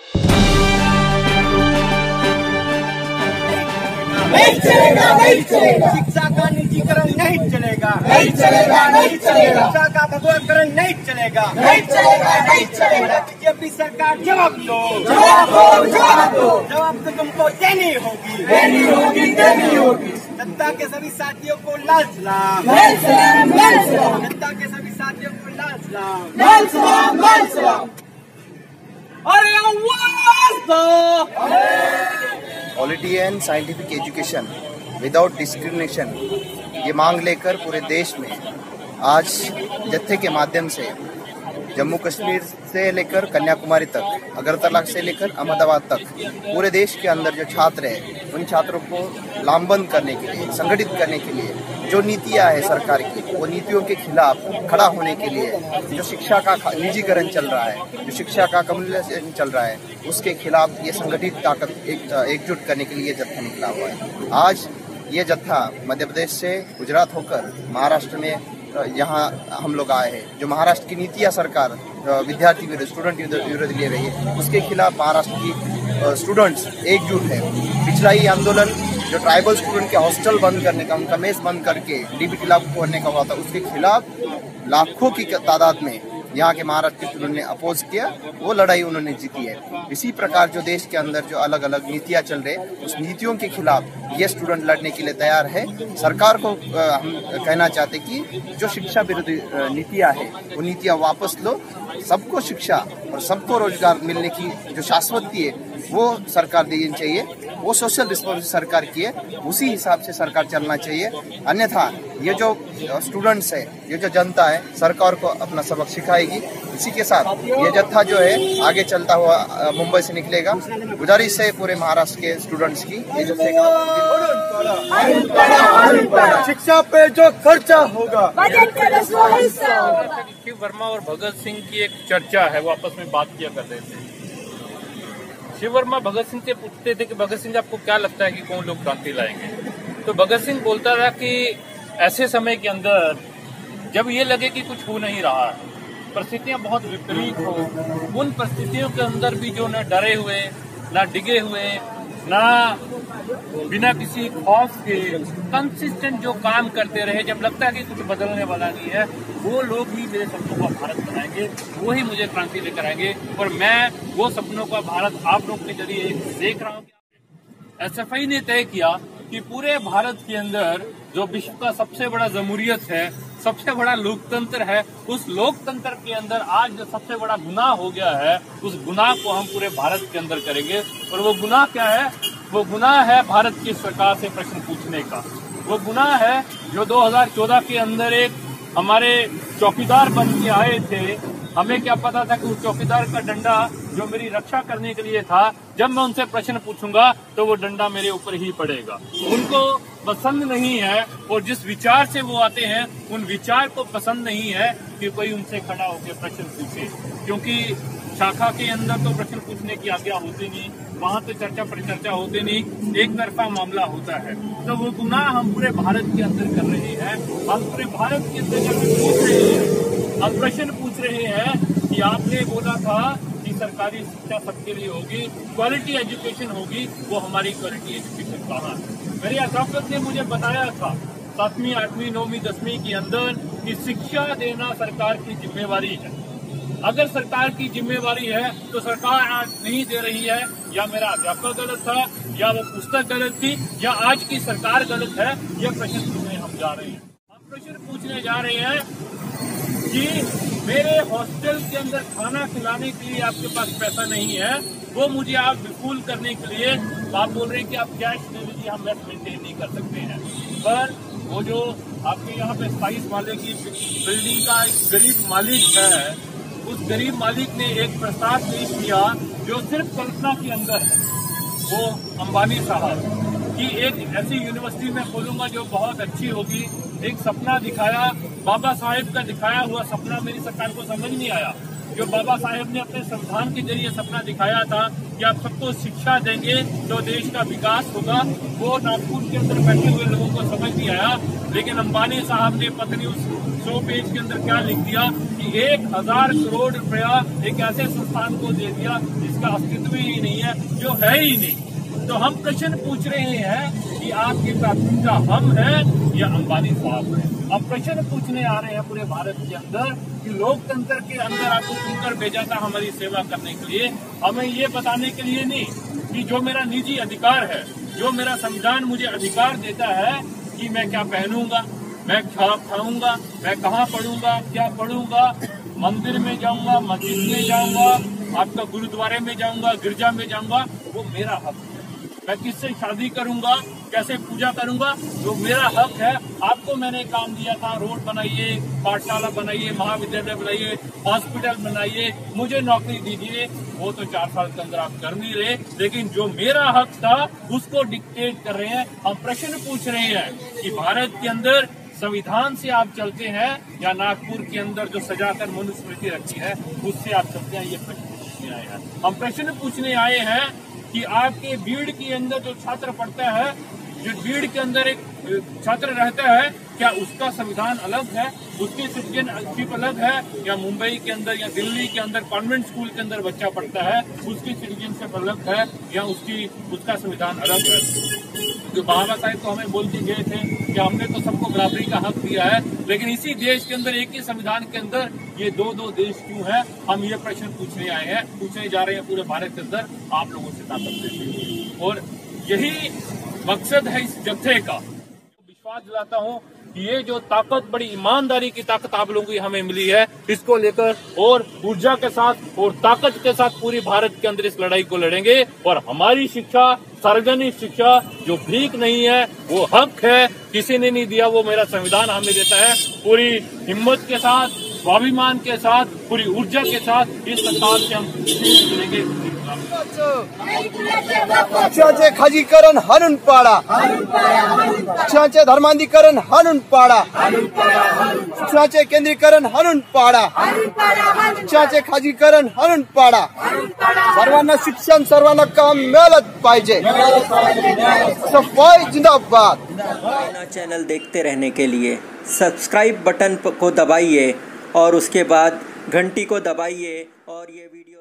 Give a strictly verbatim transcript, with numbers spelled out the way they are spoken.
नहीं चलेगा, नहीं चलेगा। शिक्षा का निजीकरण नहीं चलेगा, नहीं चलेगा, नहीं चलेगा। शिक्षा का भगवतकरण नहीं चलेगा, नहीं चलेगा, नहीं चलेगा। बीजेपी सरकार जवाब दो, जवाब दो, जवाब दो। जवाब तो तुमको देनी होगी, देनी होगी, देनी होगी। जनता के सभी साथियों को लाल सलाम, लाल सलाम, लाल सलाम। जनता के सभी साथियों को लाल सलाम, लाल सलाम, लाल सलाम। अरे आवाज दो। Quality and scientific education without discrimination, ये मांग लेकर पूरे देश में आज जत्थे के माध्यम से जम्मू कश्मीर से लेकर कन्याकुमारी तक, अगरतला से लेकर अहमदाबाद तक पूरे देश के अंदर जो छात्र हैं उन छात्रों को लामबंद करने के लिए, संगठित करने के लिए जो नीतियां है सरकार की, वो नीतियों के खिलाफ खड़ा होने के लिए जो शिक्षा का निजीकरण चल रहा है, जो शिक्षा का कम्युनलाइजेशन चल रहा है, उसके खिलाफ ये संगठित ताकत एक, एकजुट करने के लिए जत्था निकला हुआ है। आज ये जत्था मध्य प्रदेश से गुजरात होकर महाराष्ट्र में यहाँ हम लोग आए हैं। जो महाराष्ट्र की नीतियाँ सरकार विद्यार्थी विरोध, स्टूडेंट विरोध ले रही है, उसके खिलाफ महाराष्ट्र की स्टूडेंट्स एकजुट है। पिछला ही आंदोलन जो ट्राइबल स्टूडेंट के हॉस्टल बंद करने का, उनका मेस बंद करके डीबीटी लागू करने का हुआ था, उसके खिलाफ लाखों की तादाद में यहाँ के महाराष्ट्र के स्टूडेंट ने अपोज किया, वो लड़ाई उन्होंने जीती है। इसी प्रकार जो देश के अंदर जो अलग अलग नीतियाँ चल रहे, उस नीतियों के खिलाफ ये स्टूडेंट लड़ने के लिए तैयार है। सरकार को हम कहना चाहते कि जो शिक्षा विरोधी नीतियाँ है वो नीतियाँ वापस लो, सबको शिक्षा और सबको रोजगार मिलने की जो शाश्वती है वो सरकार देनी चाहिए, वो सोशल रिस्पॉन्सिबिलिटी सरकार की है, उसी हिसाब से सरकार चलना चाहिए। अन्यथा ये जो स्टूडेंट्स है, ये जो जनता है, सरकार को अपना सबक सिखाएगी। इसी के साथ ये जत्था जो है आगे चलता हुआ मुंबई से निकलेगा। गुजारिश है पूरे महाराष्ट्र के स्टूडेंट्स की, ये जत्थे का शिक्षा पे जो खर्चा होगा, शिव वर्मा और भगत सिंह की एक चर्चा है, वो आपस में बात किया करते थे। शिव वर्मा भगत सिंह से पूछते थे कि भगत सिंह आपको क्या लगता है कि कौन लोग क्रांति लाएंगे, तो भगत सिंह बोलता था कि ऐसे समय के अंदर जब ये लगे कि कुछ हो नहीं रहा, परिस्थितियां बहुत विपरीत हो, उन परिस्थितियों के अंदर भी जो न डरे हुए, न डिगे हुए, ना बिना किसी खौफ के कंसिस्टेंट जो काम करते रहे, जब लगता है कि कुछ बदलने वाला नहीं है, वो लोग ही मेरे सपनों का भारत बनाएंगे, वो ही मुझे क्रांति लेकर आएंगे। और मैं वो सपनों का भारत आप लोग के जरिए देख रहा हूँ। एस एफ आई ने तय किया कि पूरे भारत के अंदर जो विश्व का सबसे बड़ा जमहूरियत है, सबसे बड़ा लोकतंत्र है, उस लोकतंत्र के अंदर आज जो सबसे बड़ा गुनाह हो गया है, उस गुनाह को हम पूरे भारत के अंदर करेंगे। और वो गुनाह क्या है? वो गुनाह है भारत की सरकार से प्रश्न पूछने का। वो गुनाह है जो दो हज़ार चौदह के अंदर एक हमारे चौकीदार बन के आए थे, हमें क्या पता था कि उस चौकीदार का डंडा जो मेरी रक्षा करने के लिए था, जब मैं उनसे प्रश्न पूछूंगा तो वो डंडा मेरे ऊपर ही पड़ेगा। उनको पसंद नहीं है, और जिस विचार से वो आते हैं उन विचार को पसंद नहीं है कि कोई उनसे खड़ा होकर प्रश्न पूछे, क्योंकि शाखा के अंदर तो प्रश्न पूछने की आज्ञा होती नहीं, वहाँ तो चर्चा परिचर्चा होती नहीं, एक तरफा मामला होता है। तो वो गुनाह हम पूरे भारत के अंदर कर रहे हैं। हम पूरे भारत के अंदर जब पूछ रहे हैं, हम प्रश्न पूछ रहे हैं कि आपने बोला था कि सरकारी शिक्षा सबके लिए होगी, क्वालिटी एजुकेशन होगी, वो हमारी क्वालिटी एजुकेशन कहाँ है? मेरे अध्यापक ने मुझे बताया था सातवीं आठवीं नौवीं दसवीं के अंदर कि शिक्षा देना सरकार की जिम्मेवारी है। अगर सरकार की जिम्मेवारी है तो सरकार आज नहीं दे रही है, या मेरा अध्यापक गलत था, या वो पुस्तक गलत थी, या आज की सरकार गलत है, यह प्रश्न पूछने हम जा रहे हैं। हम प्रश्न पूछने जा रहे हैं कि मेरे हॉस्टल के अंदर खाना खिलाने के लिए आपके पास पैसा नहीं है, वो मुझे आप विपुल करने के लिए आप बोल रहे हैं कि आप कैश दे दीजिए, हम मेस मेंटेन नहीं कर सकते हैं। पर वो जो आपके यहाँ पे स्पाइस वाले की बिल्डिंग का एक गरीब मालिक है, उस गरीब मालिक ने एक प्रस्ताव पेश किया जो सिर्फ कल्पना के अंदर है। वो अंबानी साहब की एक ऐसी यूनिवर्सिटी में खोलूंगा जो बहुत अच्छी होगी, एक सपना दिखाया, बाबा साहेब का दिखाया हुआ सपना मेरी सरकार को समझ नहीं आया। जो बाबा साहेब ने अपने संविधान के जरिए सपना दिखाया था कि आप सबको शिक्षा देंगे तो देश का विकास होगा, वो नागपुर के अंदर बैठे हुए लोगों को समझ नहीं आया। लेकिन अंबानी साहब ने पत्नी उस सौ पेज के अंदर क्या लिख दिया कि एक हजार करोड़ रुपया एक ऐसे संस्थान को दे दिया जिसका अस्तित्व ही नहीं है, जो है ही नहीं। तो हम प्रश्न पूछ रहे हैं कि आपकी प्राथमिकता हम हैं या अंबानी साहब हैं। अब प्रश्न पूछने आ रहे हैं पूरे भारत के अंदर कि लोकतंत्र के अंदर आपको चुनकर भेजा था हमारी सेवा करने के लिए, हमें ये बताने के लिए नहीं कि जो मेरा निजी अधिकार है, जो मेरा संविधान मुझे अधिकार देता है कि मैं क्या पहनूंगा, मैं क्या खाऊंगा, मैं कहाँ पढ़ूंगा, क्या पढ़ूंगा, मंदिर में जाऊंगा, मस्जिद में जाऊंगा, आपका गुरुद्वारे में जाऊंगा, गिरजा में जाऊंगा, वो मेरा हक है। मैं किससे शादी करूंगा, कैसे पूजा करूंगा, जो मेरा हक है। आपको मैंने काम दिया था, रोड बनाइए, पाठशाला बनाइए, महाविद्यालय बनाइए, हॉस्पिटल बनाइए, मुझे नौकरी दीजिए। वो तो चार साल के अंदर आप कर नहीं रहे, लेकिन जो मेरा हक था उसको डिक्टेट कर रहे हैं। हम प्रश्न पूछ रहे हैं कि भारत के अंदर संविधान से आप चलते हैं या नागपुर के अंदर जो सजाकर मनुस्मृति रखी है उससे आप चलते हैं, ये प्रश्न पूछने आए हैं। हम प्रश्न पूछने आए हैं कि आपके बीड़ के अंदर जो छात्र पढ़ता है, जो बीड़ के अंदर एक छात्र रहता है, क्या उसका संविधान अलग है, उसकी सिटीजनशिप अलग है, या मुंबई के अंदर या दिल्ली के अंदर कॉन्वेंट स्कूल के अंदर बच्चा पढ़ता है उसकी सिटीजनशिप अलग है, या उसकी उसका संविधान अलग है। जो बाबा साहेब तो हमें बोल के गए थे कि हमने तो सबको बराबरी का हक दिया है, लेकिन इसी देश के अंदर एक ही संविधान के अंदर ये दो दो देश क्यों हैं? हम ये प्रश्न पूछने आए हैं, पूछने जा रहे हैं पूरे भारत के अंदर आप लोगों से ताकत देते, और यही मकसद है इस जत्थे का। विश्वास दिलाता हूँ कि ये जो ताकत, बड़ी ईमानदारी की ताकत आप लोगों की हमें मिली है, इसको लेकर और ऊर्जा के साथ और ताकत के साथ पूरी भारत के अंदर इस लड़ाई को लड़ेंगे। और हमारी शिक्षा, सार्वजनिक शिक्षा जो भीख नहीं है, वो हक है, किसी ने नहीं दिया, वो मेरा संविधान हमें देता है। पूरी हिम्मत के साथ, स्वाभिमान के साथ, पूरी ऊर्जा के साथ इस सरकार से हम लड़ेंगे। पक्षाचे खाजीकरण हाणून पाडा, पक्षाचे धर्मांधीकरण हाणून पाडा, पक्षाचे केंद्रीकरण हाणून पाडा, पक्षाचे खाजीकरण हाणून पाडा। सर्वांना शिक्षण, सर्वांना काम मिळालंच पाहिजे। सफाई जिंदाबाद। अपना चैनल देखते रहने के लिए सब्सक्राइब बटन को दबाइए और उसके बाद घंटी को दबाइए और ये वीडियो